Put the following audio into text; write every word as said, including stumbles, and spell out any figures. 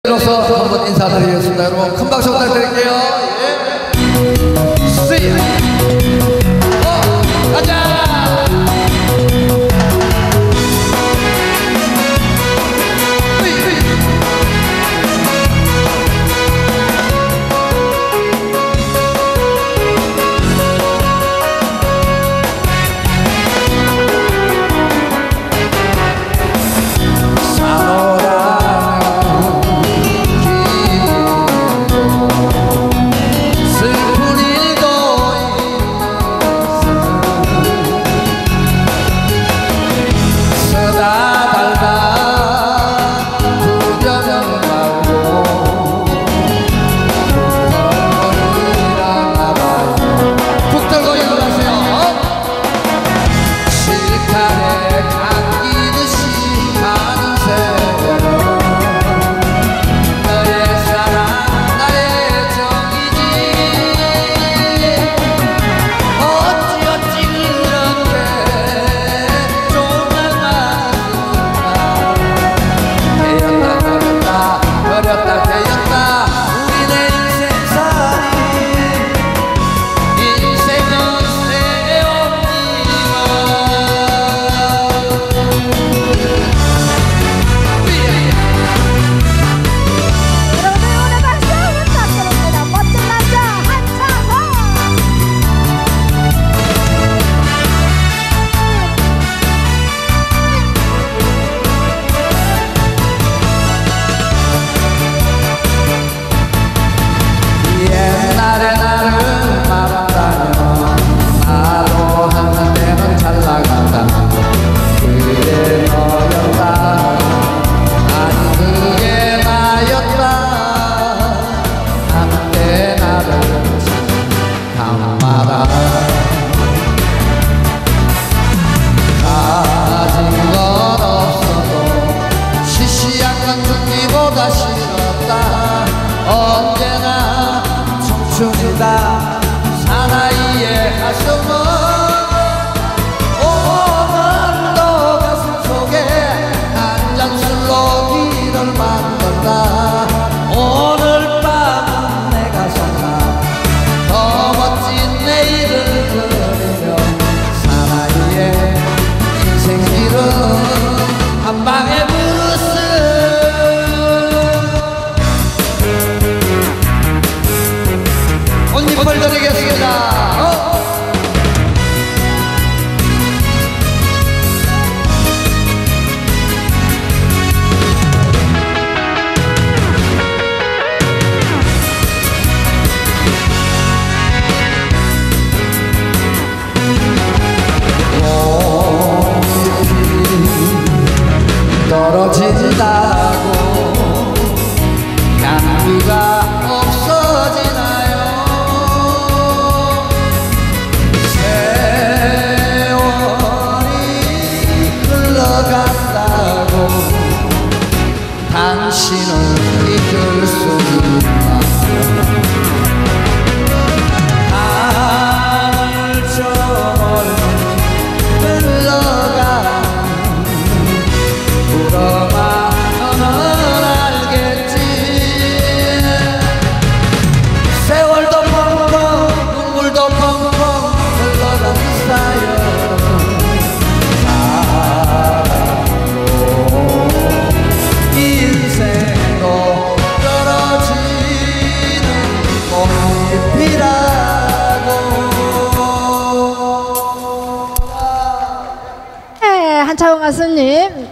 로서 한번 인사드리겠습니다. 여러분 큰 박수 부탁드릴게요. 예. 스윗. 어, 가자. 언제나 청춘이다 사나이의 가슴은 오늘도 가슴 속에 한 잔 술로 길을 만든다. 오늘 밤은 내가 살아 더 멋진 내일을 그리며 사나이의 인생길은 한방에 브루스. 꽃잎을 드리겠습니다. 어? 꽃잎이 떨어진다고 향기가 없어지나요? 당신을 잊을 수 있나? 하늘 저 멀리 흘러가 물어봐 너는 알겠지. 세월도 펑펑 눈물도 펑펑 흘러가는 사연 한차원 가수님